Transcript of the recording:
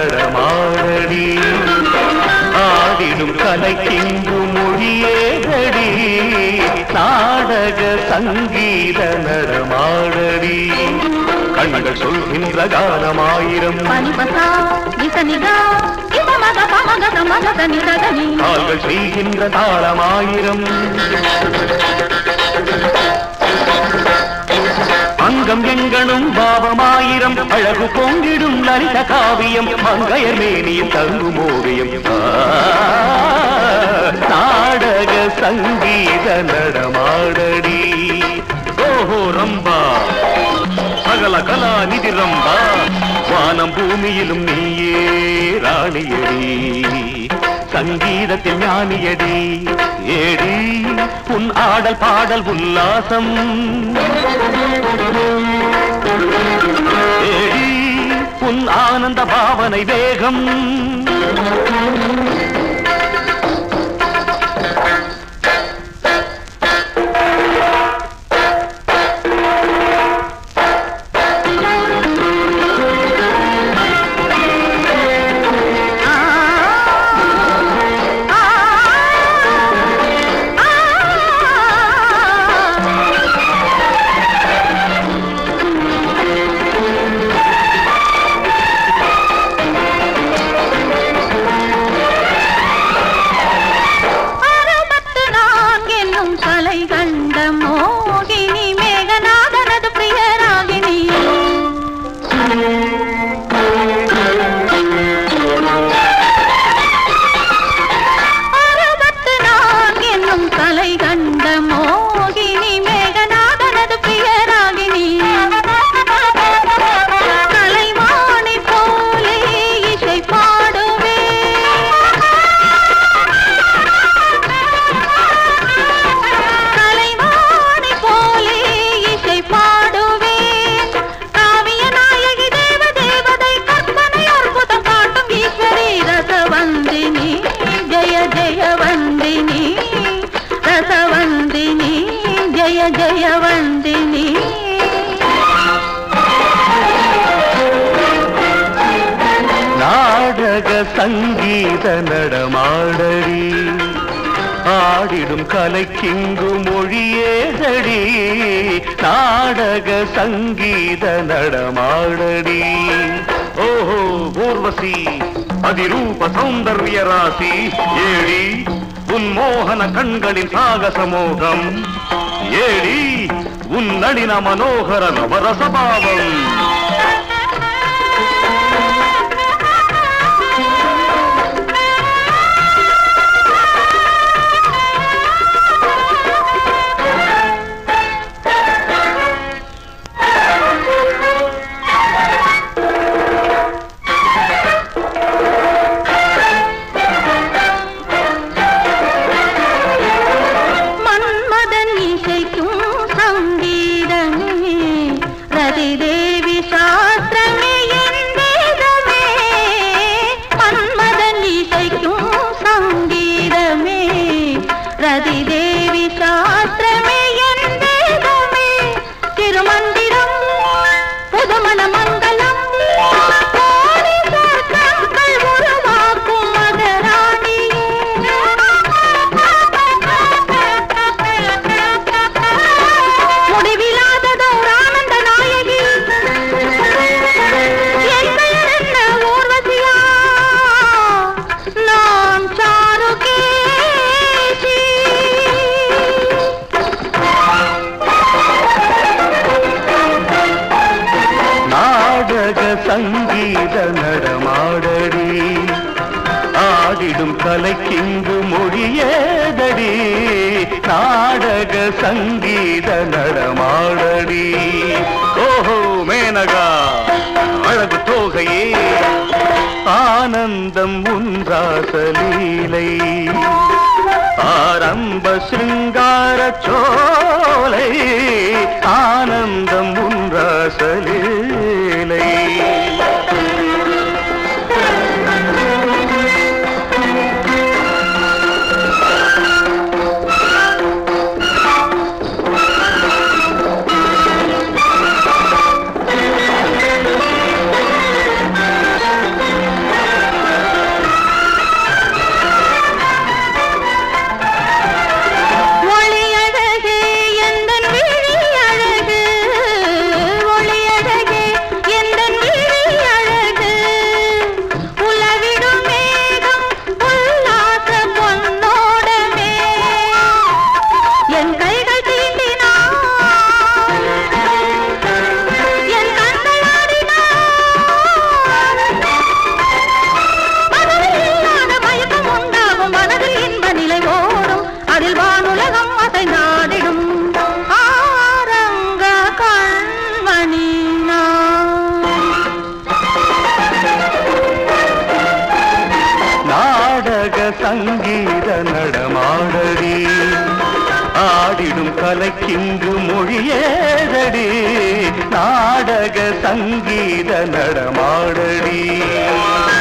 நடமாடடி ஆடிடும் கலைக்கிங்கு மொழியேதடி நாடக சங்கீத நடமாடடி கண்கள் சொல்கின்ற கானமாயிரம் கால்கள் செய்கின்ற தாளமாயிரம் அங்கம் எங்கனும் பாவமாயிரம் அழகு பொங்கிடும் லலித காவியம் மங்கையர் மேனியில் தங்கும் ஓவியம் நாடக சங்கீத நடமாடடி ஓஹோ ரம்பா சகல கலா நிதி ரம்பா வானம் பூமியிலும் நீயே ராணியடி சங்கீதத்தில் ஞானியடி ஏடி உன் ஆடல் பாடல் உல்லாசம் ஏடி உன் ஆனந்த பாவனை வேகம் சங்கீத நடமாடடி ஆடிடும் கலைக்கிங்கு மொழியேதடி நாடக சங்கீத நடமாடடி ஓஹோ ஊர்வசி அதிரூப சௌந்தர்ய ராசி ஏடி உன் மோகன கண்களின் சாகச மோகம் ஏடி உன் நளின மனோகர நவரசபாவம் சங்கீத நடமாடடி ஆடிடும் கலைக்கிங்கு மொழியேதடி நாடக சங்கீத நடமாடடி ஓஹோ மேனகா அழகு தோகையே ஆனந்தம் உன்றாசலீலை ஆரம்ப சிங்கார சோலை ஆனந்தம் உன்றாசலீலை சங்கீத நடமாடடி ஆடிடும் கலைக்கின்று மொழியேதடி நாடக சங்கீத நடமாடடி